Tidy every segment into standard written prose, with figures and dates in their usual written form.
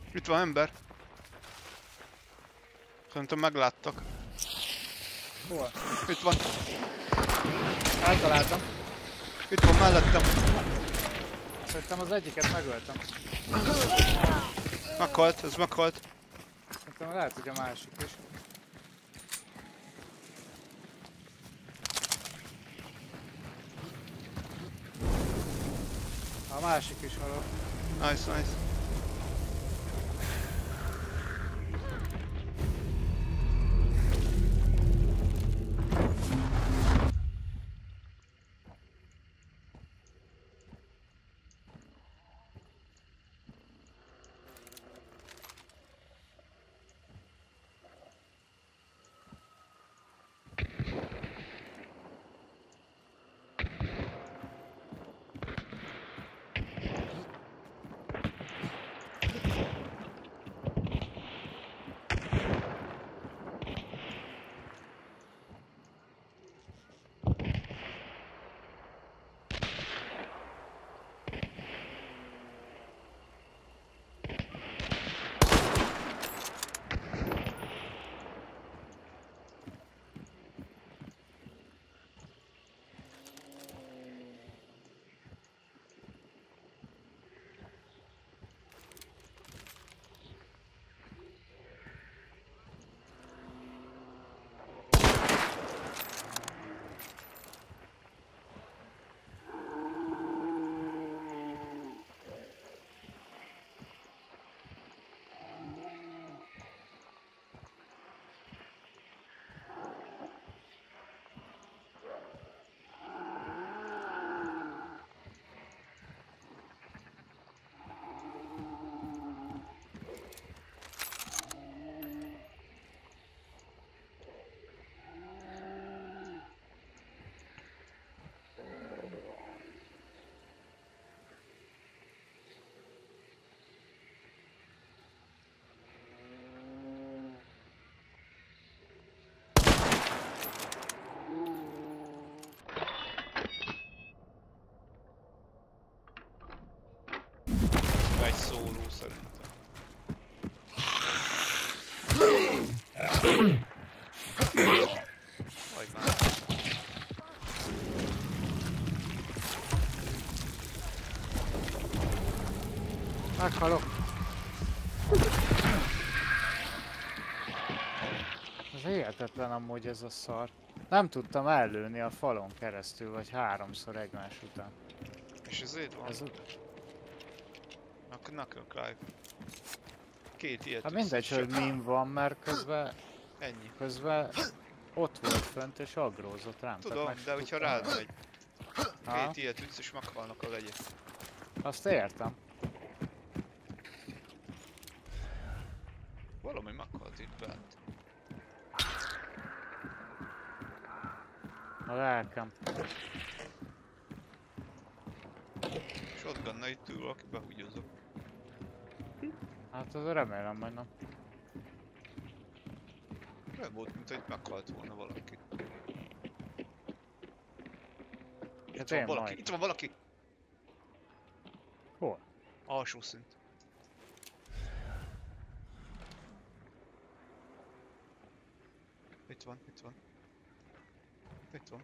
Itt van ember. Szerintem megláttak. Hol? Itt van. Eltaláltam. Itt van mellettem. Szerintem az egyiket megöltem. Meghalt, ez meghalt. Szerintem lehet, hogy a másik is. A másik is halott. Nice, nice. Egy szóló szerintem. Vagy már. Meghalok. Ez hihetetlen amúgy ez a szar. Nem tudtam ellőni a falon keresztül, vagy háromszor egymás után. És ezért van? Ez Knuckle Clive. Két ilyet. hát mindegy, hogy min van, mert Ennyi. közben ott volt fönt és aggrózott rám. Tudom, de hogyha rád megy. Ha? Két ilyet ütsz és meghalnak a legyek. Azt értem. Valami meghalt itt bent. A lelkem. Shotgunnal itt ül, aki behúgyozok. Hát az remélem, hogy nem. Olyan volt, mint hogy itt meghalt volna valaki. Itt van valaki, itt van valaki! Hol? Alsó szint. Itt van, itt van. Itt van.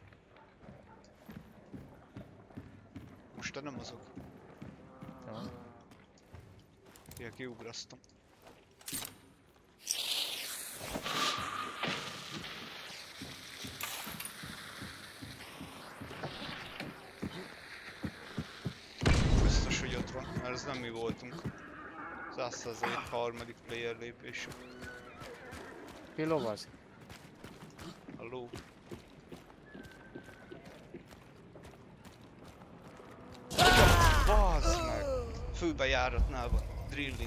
Most nem mozog. Jó. Ilyen kiugrasztom. Biztos, hogy ott van, mert ez nem mi voltunk. 100% harmadik player lépés. Ki lovaz? Halló? Bazd meg! Főbejáratnál van. Drilling.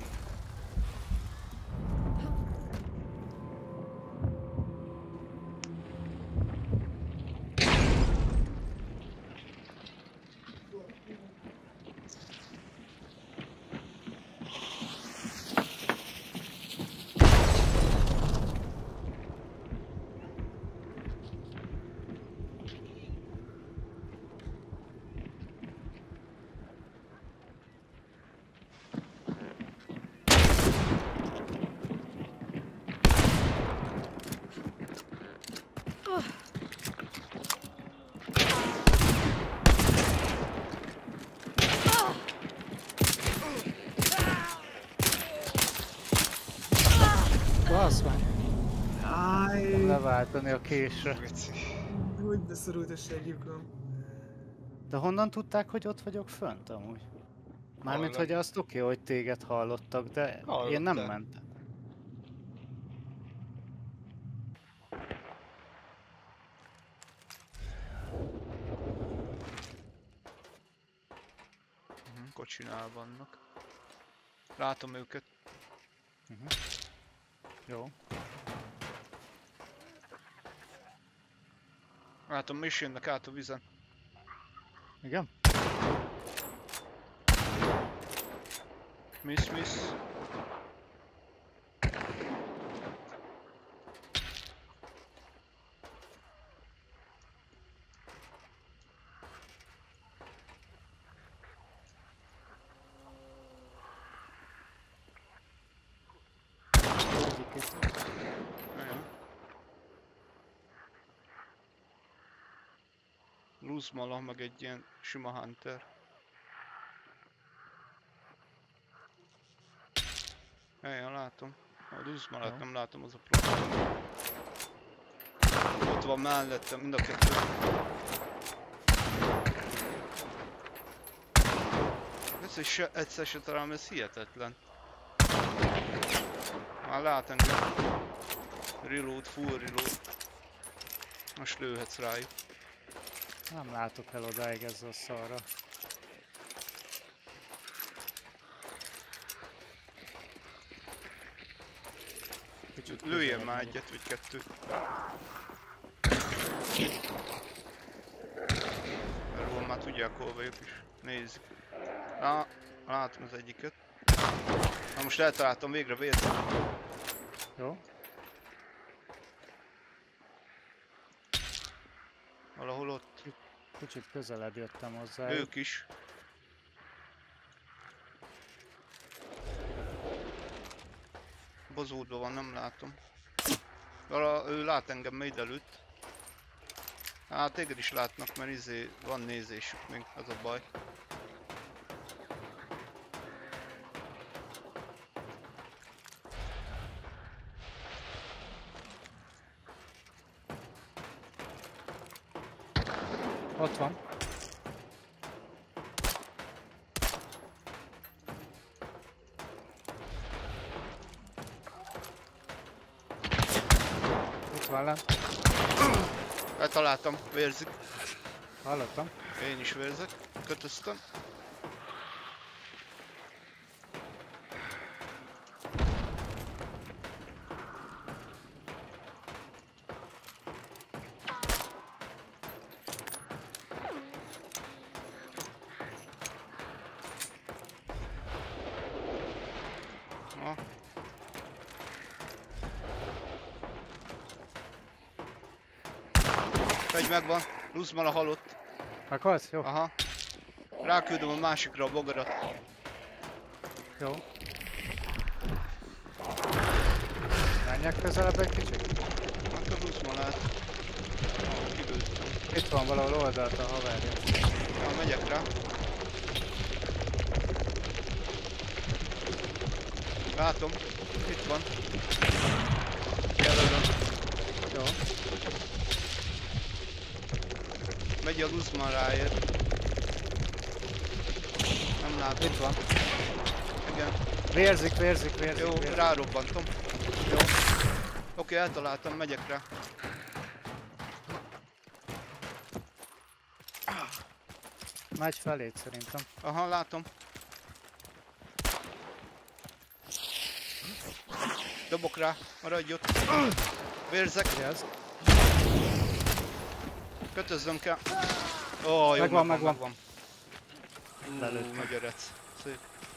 Basz meg! Áj, Leváltani a késre. Geci. hogy beszorult a segjukom. De honnan tudták, hogy ott vagyok fönt amúgy? Mármint, Hallom. hogy azt oké, hogy téged hallottak, de én nem Hallották. mentem. Kocsinál vannak. Látom őket. Jó. Látom, mi is jönnek át a vizen. Igen? Miss. Egyik itt. Nagyon. Luzmala, meg egy ilyen sima hunter. Helyen látom. A Luzmalát Jó. nem látom, az a probléma. Ott van mellettem, mind a kettő. Egyszer se találom, ez hihetetlen. Már lát engem. Reload, full reload. Most lőhetsz rájuk. Nem látok el odáig ezzel a szarra. Kicsit Lőjön közelebb már megyek. egyet vagy kettőt. Erről már tudják hol vagyok is. Nézzük. Látom az egyiket. Na most eltaláltam végre vért. Jó? Valahol ott. Kicsit közelebb jöttem hozzá. Ők is. Bozódva van, nem látom. Ő lát engem még előtt. Hát téged is látnak, mert van nézésük még, az a baj. Ott van. Itt van lent. Eltaláltam, vérzik. Hallottam. Én is vérzek. Kötöztem. Na. Egy megvan. Luzmala halott. Meghalsz? Jó. Aha. Ráküldöm a másikra a bogarat. Jó. Menjek közelebb egy kicsit? Hát a Luzmalát. Kibőztem. Itt van valahol oldalt a haverja. Ja, megyek rá. Látom. Itt van. Jelölöm. Jó. Megy a Luzman ráért. Nem látom. Itt van. Igen. Vérzik. Jó, rárobbantom. Jó. Oké, eltaláltam, megyek rá. Megy felét szerintem. Aha, látom. Dobok rá, maradj ott. Vérzek, Ez. kötözzöm kell. Ó, jó, Megvan. megvan. Belőtt. Nagy erec. Szép.